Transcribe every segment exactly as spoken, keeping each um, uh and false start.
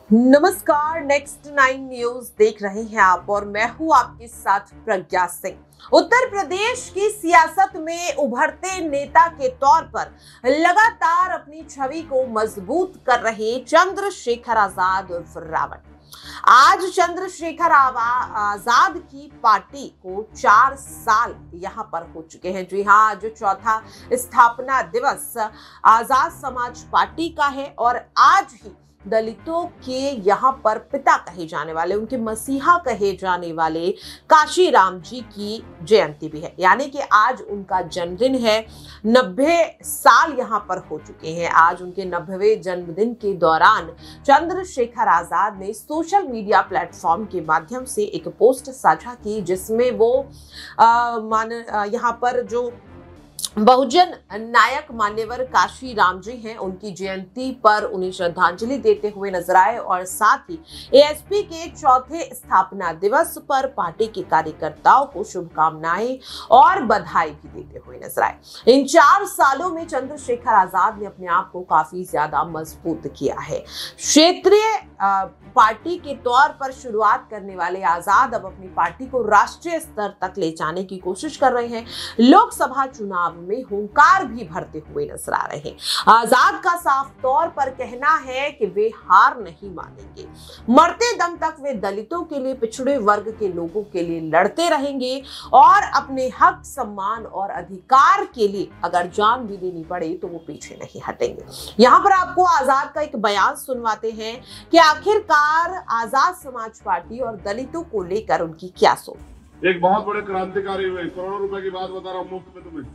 नमस्कार, next nine news देख रहे हैं आप और मैं हूं आपके साथ प्रज्ञा सिंह। उत्तर प्रदेश की सियासत में उभरते नेता के तौर पर लगातार अपनी छवि को मजबूत कर रहे चंद्रशेखर आजाद उर्फ रावण। आज चंद्रशेखर आजाद की पार्टी को चार साल यहां पर हो चुके हैं। जी हां, जो चौथा स्थापना दिवस आजाद समाज पार्टी का है और आज ही दलितों के यहाँ पर पिता कहे जाने वाले, उनके मसीहा कहे जाने वाले काशीराम जी की जयंती भी है, यानी कि आज उनका जन्मदिन है। नब्बे साल यहाँ पर हो चुके हैं। आज उनके नब्बेवें जन्मदिन के दौरान चंद्रशेखर आजाद ने सोशल मीडिया प्लेटफॉर्म के माध्यम से एक पोस्ट साझा की, जिसमें वो आ, मान यहाँ पर जो बहुजन नायक मान्यवर काशीराम जी हैं, उनकी जयंती पर उन्हें श्रद्धांजलि देते हुए नजर आए और साथ ही एएसपी के चौथे स्थापना दिवस पर पार्टी के कार्यकर्ताओं को शुभकामनाएं और बधाई भी देते हुए नजर आए। इन चार सालों में चंद्रशेखर आजाद ने अपने आप को काफी ज्यादा मजबूत किया है। क्षेत्रीय पार्टी के तौर पर शुरुआत करने वाले आजाद अब अपनी पार्टी को राष्ट्रीय स्तर तक ले जाने की कोशिश कर रहे हैं। लोकसभा चुनाव में हुंकार भी भरते हुए नजर आ रहे हैं। आजाद का साफ तौर पर कहना है कि वे हार नहीं मानेंगे, मरते दम तक वे दलितों के लिए, पिछड़े वर्ग के लोगों के लिए लड़ते रहेंगे और अपने हक, सम्मान और अधिकार के लिए अगर जान भी देनी पड़े तो वो पीछे नहीं हटेंगे। यहाँ पर आपको आजाद का एक बयान सुनवाते हैं कि आखिरकार आजाद समाज पार्टी और दलितों को लेकर उनकी क्या सोच। एक बहुत बड़े क्रांतिकारी हुए, करोड़ों रुपए की बात बता रहा हूँ मुफ्त में तुम्हें।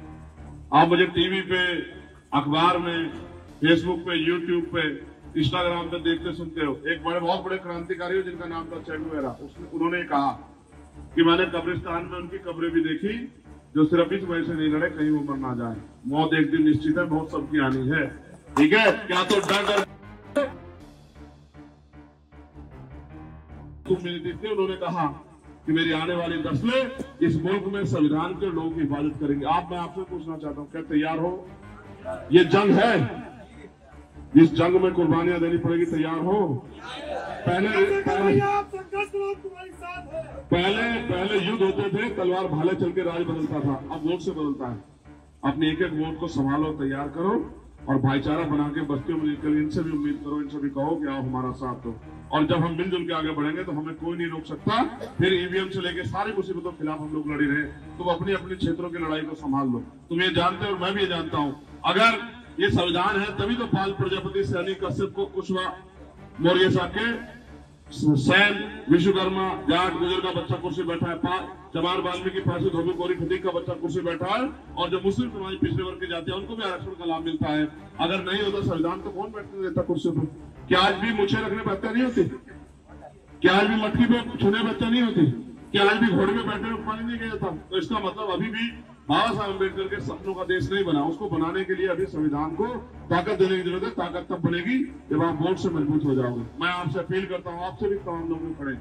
आप मुझे टीवी पे, अखबार में, फेसबुक पे, यूट्यूब पे, इंस्टाग्राम पे देखते सुनते हो। एक बड़े बहुत बड़े क्रांतिकारी हो जिनका नाम था चे गुवेरा। उन्होंने कहा कि मैंने कब्रिस्तान में उनकी कब्रें भी देखी जो सिर्फ इस वजह से नहीं लड़े कहीं वो मर ना जाए। मौत एक दिन निश्चित है, बहुत सबकी आनी है, ठीक है। क्या तो डर मिलती थी। उन्होंने कहा कि मेरी आने वाली नस्लें इस मुल्क में संविधान के लोगों की हिफाजत करेंगे। आप मैं आपसे पूछना चाहता हूँ, क्या तैयार हो? ये जंग है, इस जंग में कुर्बानियां देनी पड़ेगी, तैयार हो? पहले पहले पहले, पहले युद्ध होते थे, तलवार भाले चल के राज बदलता था, अब वोट से बदलता है। अपने एक एक वोट को संभालो, तैयार करो और भाईचारा बना के बस्तियों में निकल, इनसे भी उम्मीद करो, इनसे भी कहो कि आओ हमारा साथ दो। और जब हम मिलजुल के आगे बढ़ेंगे तो हमें कोई नहीं रोक सकता। फिर ईवीएम से लेके सारी मुसीबतों के खिलाफ हम लोग लड़ी रहे। तुम अपनी अपने क्षेत्रों की लड़ाई को संभाल लो। तुम ये जानते हो और मैं भी ये जानता हूँ, अगर ये संविधान है तभी तो पाल प्रजापति, सैनी, कश्यप को, कुशवाहा, मौर्य साहब के, सैन, विश्वकर्मा, जाट, गुजर का बच्चा कुर्सी बैठा है, चमार, वाल्मीकि, फांसी, धोबी, कोरी, खतीक का बच्चा कुर्सी बैठा है, और जो मुस्लिम समाज पिछड़े वर्ग की जाति है उनको भी आरक्षण का लाभ मिलता है। अगर नहीं होता संविधान तो कौन बैठने देता कुर्सी पर? क्या आज भी मुझे रखने पर हत्या नहीं होती? क्या आज भी मटकी पे छूने पर हत्या नहीं होती? क्या आज भी घोड़े में बैठने में पानी नहीं गया था? तो इसका मतलब अभी भी बाबा साहब अम्बेडकर के सपनों का देश नहीं बना। उसको बनाने के लिए अभी संविधान को ताकत देने की जरूरत है। ताकत तब बनेगी जब आप वोट से मजबूत हो जाओगे। मैं आपसे अपील करता हूँ, आपसे भी तमाम लोग खड़े,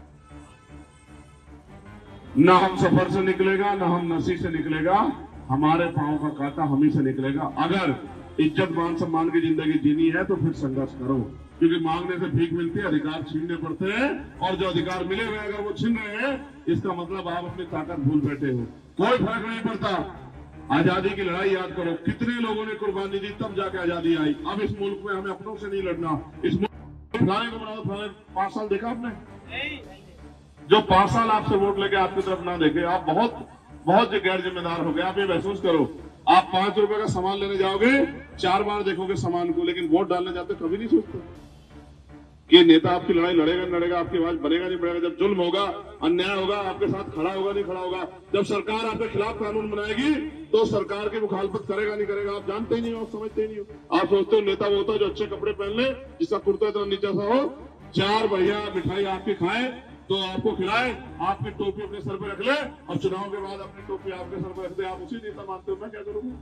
न हम सफर से निकलेगा, न हम नसी से निकलेगा, हमारे पांव का कांटा हम ही से निकलेगा। अगर इज्जत, मान सम्मान की जिंदगी जीनी है तो फिर संघर्ष करो, क्योंकि मांगने से भीख मिलती है, अधिकार छीनने पड़ते हैं, और जो अधिकार मिले हुए अगर वो छीन रहे हैं, इसका मतलब आप अपनी ताकत भूल बैठे हो। कोई फर्क नहीं पड़ता। आजादी की लड़ाई याद करो, कितने लोगों ने कुर्बानी दी तब जाके आजादी आई। अब इस मुल्क में हमें अपनों से नहीं लड़ना। इस मुल्क फलाने को बनाओ, फलाने पांच साल देखा आपने? जो पांच साल आपसे वोट लेके आपकी तरफ ना देखे, आप बहुत बहुत गैर जिम्मेदार हो गए। आप ये महसूस करो, आप पांच रुपए का सामान लेने जाओगे, चार बार देखोगे सामान को, लेकिन वोट डालने जाते कभी नहीं सोचते कि नेता आपकी लड़ाई लड़ेगा लड़ेगा, आपकी आवाज बनेगा नहीं बनेगा। जब जुल्म होगा, अन्याय होगा, आपके साथ खड़ा होगा नहीं खड़ा होगा। जब सरकार आपके खिलाफ कानून बनाएगी तो सरकार की मुखालफत करेगा नहीं करेगा, आप जानते ही नहीं हो, आप समझते ही नहीं हो। आप सोचते हो नेता वो होता है जो अच्छे कपड़े पहन ले, जिसका कुर्ता इतना नीचा सा हो, चार बढ़िया मिठाई आपकी खाए तो आपको खिलाए, आपकी टोपी अपने सर पे रख ले, और चुनाव के बाद अपनी टोपी आपके सर पे रख दे। आप उसी नेता मानते हो, मैं क्या करूंगा?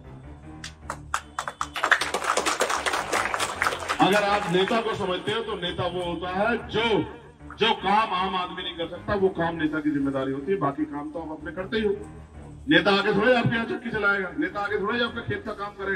अगर आप नेता को समझते हो तो नेता वो होता है जो जो काम आम आदमी नहीं कर सकता, वो काम नेता की जिम्मेदारी होती है। बाकी काम तो आप अपने करते ही हो। नेता आगे थोड़े आपके यहाँ चक्की चलाएगा, नेता आगे थोड़े आपके खेत का काम करेगा।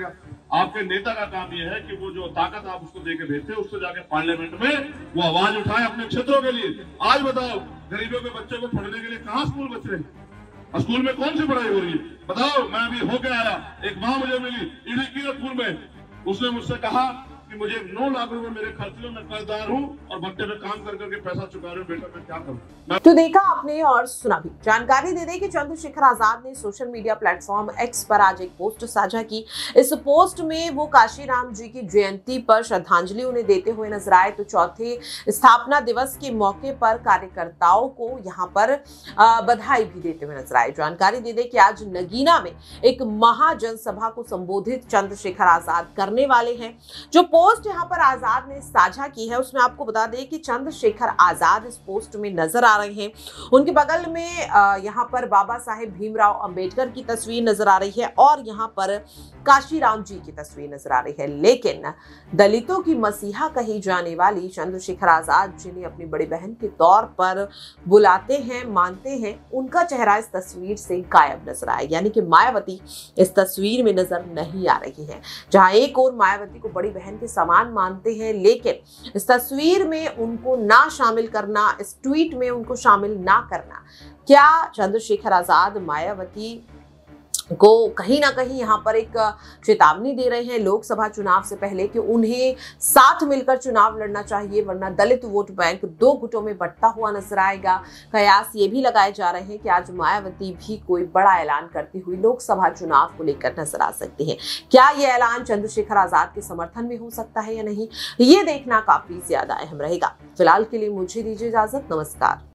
आपके नेता का काम यह है कि वो जो ताकत आप उसको देके भेजते हैं उससे जाके पार्लियामेंट में वो आवाज उठाए अपने क्षेत्रों के लिए। आज बताओ गरीबों के बच्चों को पढ़ने के लिए कहाँ स्कूल बच रहे हैं? स्कूल में कौन सी पढ़ाई हो रही है बताओ? मैं अभी होके आया, एक माँ मुझे मिली इडकी स्कूल में, उसने मुझसे कहा कि मुझे नौ लाख रुपए मेरे खर्च लो, मैं कर्जदार हूँ और भट्टे पे काम कर करके पैसा चुका रही हूँ, बेटा मैं क्या करूँ। तो देखा आपने और सुना भी। जानकारी दे दें कि चंद्रशेखर आजाद ने सोशल मीडिया प्लेटफॉर्म एक्स पर आज एक पोस्ट साझा की। इस पोस्ट में वो काशीराम जी की जयंती पर श्रद्धांजलि उन्हें देते हुए नजर आए। तो चौथे स्थापना दिवस के मौके पर कार्यकर्ताओं को यहाँ पर बधाई भी देते हुए नजर आए। जानकारी दे दें कि आज नगीना में एक महाजनसभा को संबोधित चंद्रशेखर आजाद करने वाले हैं। जो पोस्ट यहाँ पर आजाद ने साझा की है उसमें आपको बता दें कि चंद्रशेखर आजाद इस पोस्ट में नजर आ रहे हैं। उनके बगल में यहाँ पर बाबा साहेब भीमराव अंबेडकर की तस्वीर नजर आ रही है और यहाँ पर काशीराम जी की तस्वीर नजर आ रही है। लेकिन दलितों की मसीहा कही जाने वाली चंद्रशेखर आजाद जिन्हें अपनी बड़ी बहन के तौर पर बुलाते हैं, मानते हैं, उनका चेहरा इस तस्वीर से गायब नजर आया। यानी कि मायावती इस तस्वीर में नजर नहीं आ रही है। जहां एक और मायावती को बड़ी बहन के समान मानते हैं, लेकिन इस तस्वीर में उनको ना शामिल करना, इस ट्वीट में उनको शामिल ना करना, क्या चंद्रशेखर आजाद मायावती को कहीं ना कहीं यहाँ पर एक चेतावनी दे रहे हैं लोकसभा चुनाव से पहले कि उन्हें साथ मिलकर चुनाव लड़ना चाहिए, वरना दलित वोट बैंक दो गुटों में बंटता हुआ नजर आएगा। कयास ये भी लगाए जा रहे हैं कि आज मायावती भी कोई बड़ा ऐलान करती हुई लोकसभा चुनाव को लेकर नजर आ सकती है। क्या ये ऐलान चंद्रशेखर आजाद के समर्थन में हो सकता है या नहीं, ये देखना काफी ज्यादा अहम रहेगा। फिलहाल के लिए मुझे दीजिए इजाजत, नमस्कार।